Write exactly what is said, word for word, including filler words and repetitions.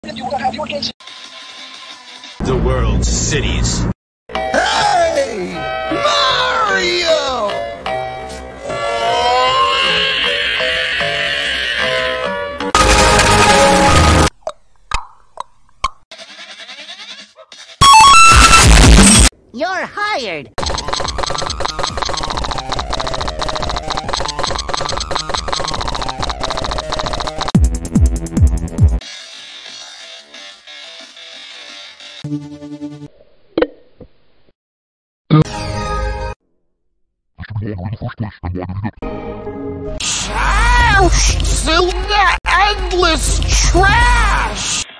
The world's cities. Hey! Mario! You're hired! Trash! The endless trash!